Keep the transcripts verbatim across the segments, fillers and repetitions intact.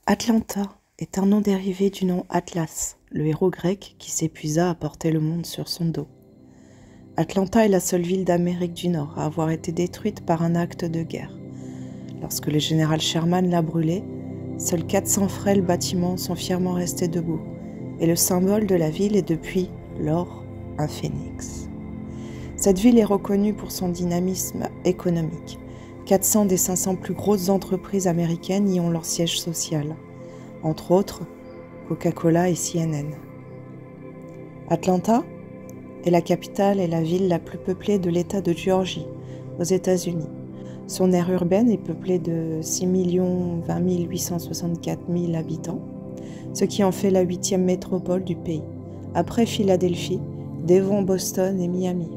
Atlanta est un nom dérivé du nom Atlas, le héros grec qui s'épuisa à porter le monde sur son dos. Atlanta est la seule ville d'Amérique du Nord à avoir été détruite par un acte de guerre. Lorsque le général Sherman l'a brûlée, seuls quatre cents frêles bâtiments sont fièrement restés debout, et le symbole de la ville est depuis lors un phénix. Cette ville est reconnue pour son dynamisme économique. quatre cents des cinq cents plus grosses entreprises américaines y ont leur siège social, entre autres Coca-Cola et C N N. Atlanta est la capitale et la ville la plus peuplée de l'État de Géorgie, aux États-Unis. Son aire urbaine est peuplée de six millions vingt mille huit cent soixante-quatre mille habitants, ce qui en fait la huitième métropole du pays, après Philadelphie, devant Boston et Miami.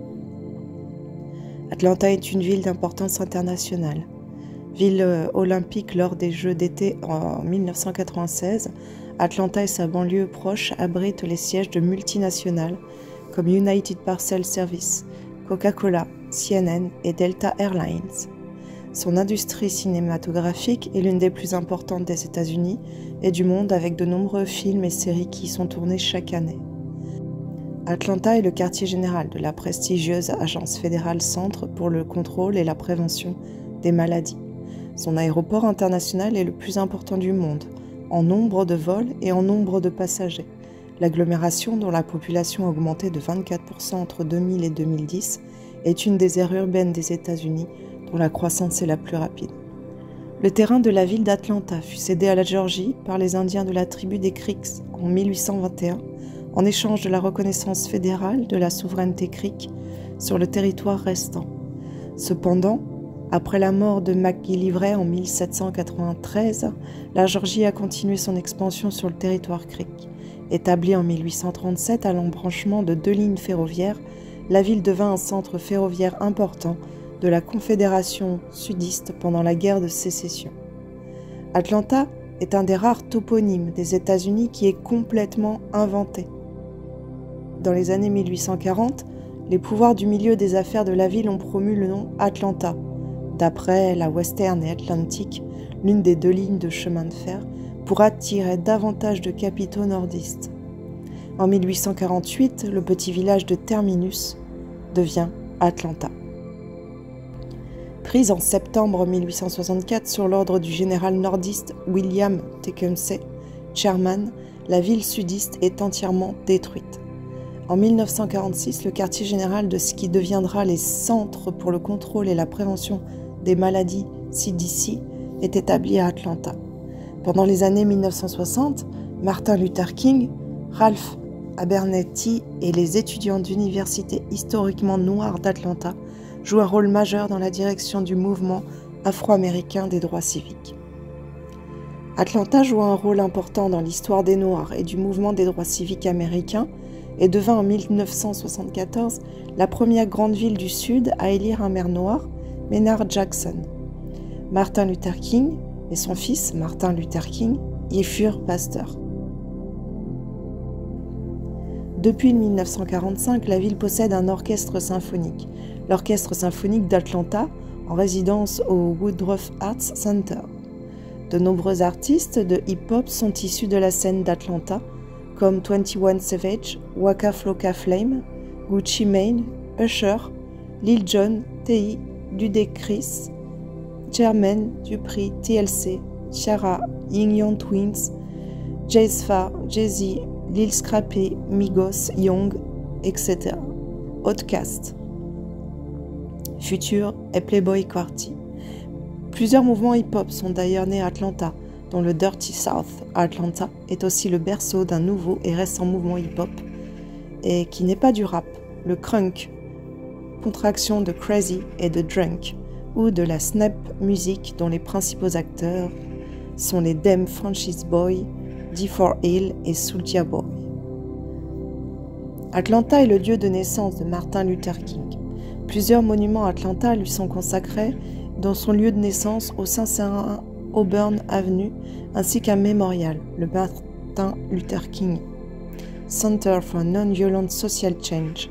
Atlanta est une ville d'importance internationale. Ville olympique lors des Jeux d'été en mille neuf cent quatre-vingt-seize, Atlanta et sa banlieue proche abritent les sièges de multinationales comme United Parcel Service, Coca-Cola, C N N et Delta Airlines. Son industrie cinématographique est l'une des plus importantes des États-Unis et du monde, avec de nombreux films et séries qui y sont tournés chaque année. Atlanta est le quartier général de la prestigieuse Agence fédérale Centre pour le contrôle et la prévention des maladies. Son aéroport international est le plus important du monde, en nombre de vols et en nombre de passagers. L'agglomération, dont la population a augmenté de vingt-quatre pour cent entre deux mille et deux mille dix, est une des aires urbaines des États-Unis dont la croissance est la plus rapide. Le terrain de la ville d'Atlanta fut cédé à la Géorgie par les Indiens de la tribu des Creeks en mille huit cent vingt et un, en échange de la reconnaissance fédérale de la souveraineté creek sur le territoire restant. Cependant, après la mort de McGillivray en mille sept cent quatre-vingt-treize, la Géorgie a continué son expansion sur le territoire creek. Établie en mille huit cent trente-sept à l'embranchement de deux lignes ferroviaires, la ville devint un centre ferroviaire important de la Confédération sudiste pendant la guerre de sécession. Atlanta est un des rares toponymes des États-Unis qui est complètement inventé. Dans les années mille huit cent quarante, les pouvoirs du milieu des affaires de la ville ont promu le nom Atlanta, d'après la Western et Atlantic, l'une des deux lignes de chemin de fer, pour attirer davantage de capitaux nordistes. En mille huit cent quarante-huit, le petit village de Terminus devient Atlanta. Prise en septembre mille huit cent soixante-quatre sur l'ordre du général nordiste William Tecumseh Sherman, la ville sudiste est entièrement détruite. En mille neuf cent quarante-six, le quartier général de ce qui deviendra les Centres pour le contrôle et la prévention des maladies C D C est établi à Atlanta. Pendant les années mille neuf cent soixante, Martin Luther King, Ralph Abernathy et les étudiants d'universités historiquement noires d'Atlanta jouent un rôle majeur dans la direction du mouvement afro-américain des droits civiques. Atlanta joua un rôle important dans l'histoire des Noirs et du mouvement des droits civiques américains et devint en mille neuf cent soixante-quatorze la première grande ville du Sud à élire un maire noir, Maynard Jackson. Martin Luther King et son fils, Martin Luther King, y furent pasteurs. Depuis mille neuf cent quarante-cinq, la ville possède un orchestre symphonique, l'Orchestre symphonique d'Atlanta, en résidence au Woodruff Arts Center. De nombreux artistes de hip-hop sont issus de la scène d'Atlanta, comme vingt et un Savage, Waka Flocka Flame, Gucci Mane, Usher, Lil Jon, T I, Ludacris, Jermaine Dupri, T L C, Ciara, Ying Yang Twins, Jay-Z, Jay-Z, Lil Scrappy, Migos, Young, et cetera. Outkast, Future et Playboi Carti. Plusieurs mouvements hip-hop sont d'ailleurs nés à Atlanta, dont le Dirty South à Atlanta est aussi le berceau d'un nouveau et récent mouvement hip-hop, et qui n'est pas du rap, le crunk, contraction de crazy et de drunk, ou de la snap music dont les principaux acteurs sont les Dem Franchiise Boy, D quatre Hill et Soulja Boy. Atlanta est le lieu de naissance de Martin Luther King. Plusieurs monuments à Atlanta lui sont consacrés, dont son lieu de naissance au cinq cent un Auburn Avenue, ainsi qu'un mémorial, le Martin Luther King Center for Non-Violent Social Change,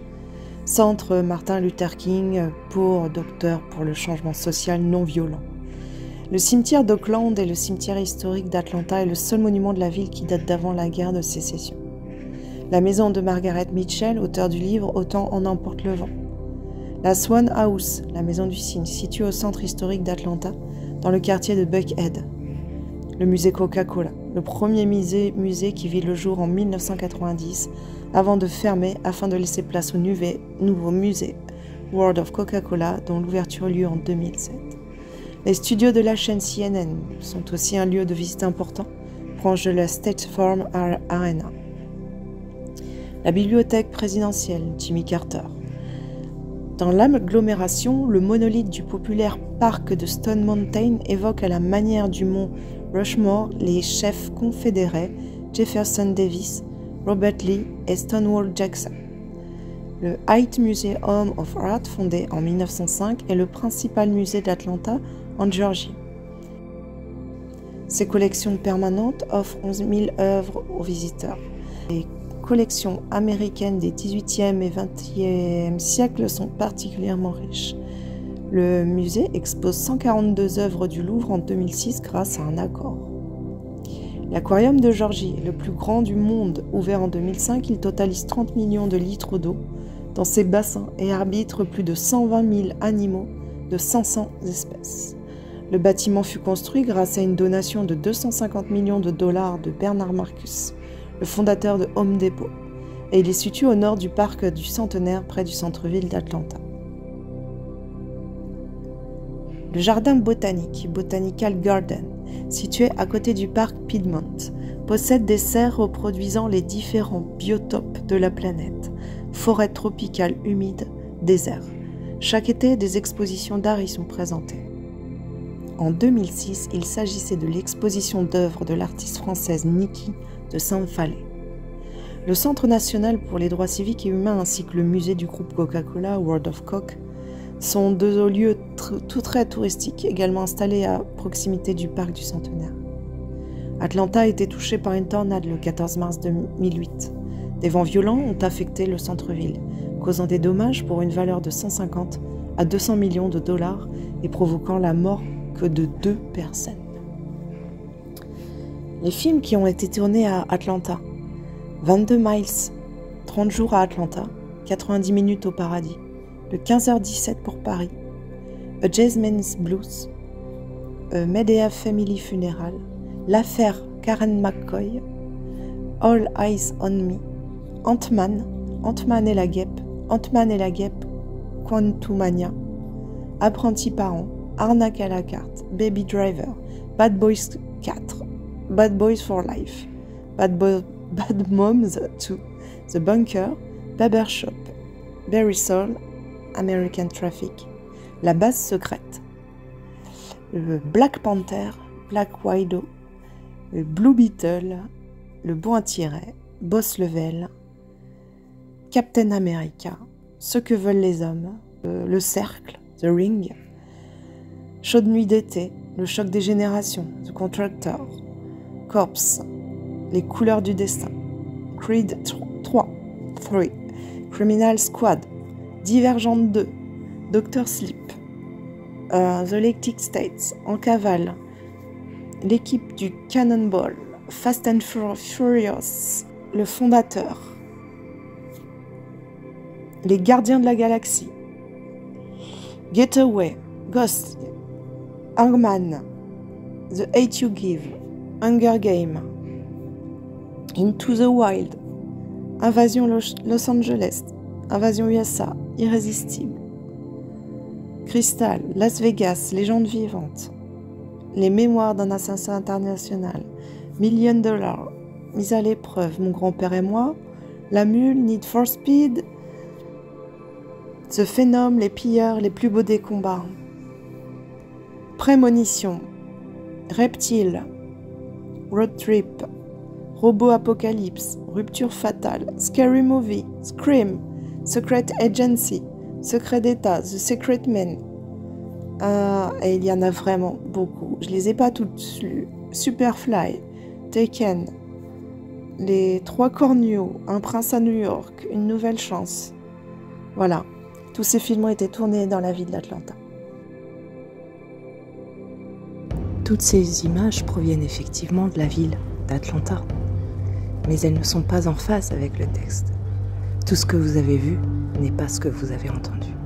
Centre Martin Luther King pour Docteur pour le changement social non violent. Le cimetière d'Oakland et le cimetière historique d'Atlanta est le seul monument de la ville qui date d'avant la guerre de sécession. La maison de Margaret Mitchell, auteure du livre « Autant en emporte le vent ». La Swan House, la maison du cygne, située au centre historique d'Atlanta, dans le quartier de Buckhead. Le musée Coca-Cola, le premier musée, musée qui vit le jour en mille neuf cent quatre-vingt-dix, avant de fermer afin de laisser place au nouveau musée World of Coca-Cola, dont l'ouverture eut lieu en deux mille sept. Les studios de la chaîne C N N sont aussi un lieu de visite important, proche de la State Farm Arena. La bibliothèque présidentielle Jimmy Carter. Dans l'agglomération, le monolithe du populaire parc de Stone Mountain évoque à la manière du mont Rushmore les chefs confédérés Jefferson Davis, Robert Lee et Stonewall Jackson. Le Haight Museum of Art, fondé en mille neuf cent cinq, est le principal musée d'Atlanta en Géorgie. Ses collections permanentes offrent onze mille œuvres aux visiteurs. Les collections américaines des dix-huitième et vingtième siècles sont particulièrement riches. Le musée expose cent quarante-deux œuvres du Louvre en deux mille six grâce à un accord. L'Aquarium de Géorgie est le plus grand du monde. Ouvert en deux mille cinq, il totalise trente millions de litres d'eau dans ses bassins et arbitre plus de cent vingt mille animaux de cinq cents espèces. Le bâtiment fut construit grâce à une donation de deux cent cinquante millions de dollars de Bernard Marcus, le fondateur de Home Depot, et il est situé au nord du parc du Centenaire près du centre-ville d'Atlanta. Le jardin botanique, Botanical Garden, situé à côté du parc Piedmont, possède des serres reproduisant les différents biotopes de la planète, forêts tropicales humides, déserts. Chaque été, des expositions d'art y sont présentées. En deux mille six, il s'agissait de l'exposition d'œuvres de l'artiste française Niki de Saint-Fallet. Le Centre national pour les droits civiques et humains ainsi que le musée du groupe Coca-Cola, World of Coke, sont deux lieux tout très touristiques, également installés à proximité du parc du Centenaire. Atlanta a été touchée par une tornade le quatorze mars deux mille huit. Des vents violents ont affecté le centre-ville, causant des dommages pour une valeur de cent cinquante à deux cents millions de dollars et provoquant la mort que de deux personnes. Les films qui ont été tournés à Atlanta: vingt-deux miles, trente jours à Atlanta, quatre-vingt-dix minutes au paradis, le quinze heures dix-sept pour Paris, A Jasmine's Blues, A Medea Family Funeral, L'affaire Karen McCoy, All Eyes on Me, Ant-Man, Ant-Man et la guêpe, Ant-Man et la guêpe, Quantumania, Apprenti parent, Arnaque à la carte, Baby Driver, Bad Boys quatre, Bad Boys for Life, Bad, Bo Bad Moms deux, The Bunker, Barbershop, Berry Soul, American Traffic, La base secrète, le Black Panther, Black Widow, le Blue Beetle, Le Bon à tirer, Boss Level, Captain America, Ce que veulent les hommes, euh, Le Cercle, The Ring, Chaude nuit d'été, Le choc des générations, The Contractor, Corpse, Les couleurs du destin, Creed trois, Criminal Squad, Divergente deux, Doctor Sleep, uh, The Lactic States, En cavale, L'équipe du Cannonball, Fast and Furious, Le fondateur, Les gardiens de la galaxie, Getaway, Ghost, Hangman, The Hate You Give, Hunger Game, Into the Wild, Invasion Los, Los Angeles, Invasion U S A, Irrésistible, Crystal, Las Vegas, Légende vivante, Les mémoires d'un assassin international, Million Dollars, Mise à l'épreuve, Mon grand-père et moi, La mule, Need for Speed, The Phénom, Les pilleurs, Les plus beaux des combats, Prémonition, Reptile, Road Trip, Robot Apocalypse, Rupture fatale, Scary Movie, Scream, Secret Agency, Secret d'État, The Secret Men. Euh, et il y en a vraiment beaucoup. Je les ai pas toutes lues. Superfly, Taken, Les Trois Corneaux, Un prince à New York, Une nouvelle chance. Voilà. Tous ces films ont été tournés dans la ville d'Atlanta. Toutes ces images proviennent effectivement de la ville d'Atlanta, mais elles ne sont pas en phase avec le texte. Tout ce que vous avez vu n'est pas ce que vous avez entendu.